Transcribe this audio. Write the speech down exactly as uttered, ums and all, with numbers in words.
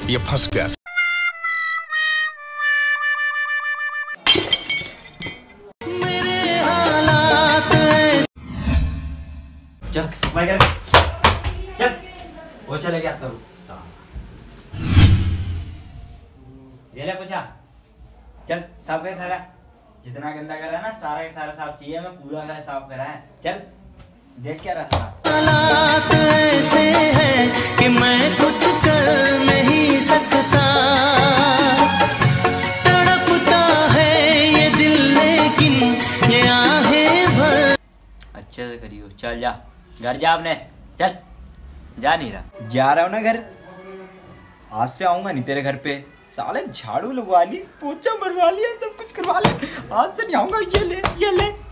ये फंस गया। चल सफाई कर, चल वो चले गया तो ये ले पूछा, चल साफ कर सारा, जितना गंदा करा ना सारा के सारा साफ चाहिए, मैं पूरा का साफ करा है। चल देख क्या रहा हालात ऐसे हैं कि मैं कुछ कर नहीं सकता, तड़पता है ये दिल लेकिन ये आहें भर। अच्छे से करियो, चल जा घर जा अपने, चल जा नहीं रहा। जा रहा हूँ ना घर, आज से आऊंगा नहीं तेरे घर पे। साले झाड़ू लगवा ली, पोछा मरवा लिया, सब कुछ करवा लिया, आज से नहीं आऊंगा। ये ले ये ले।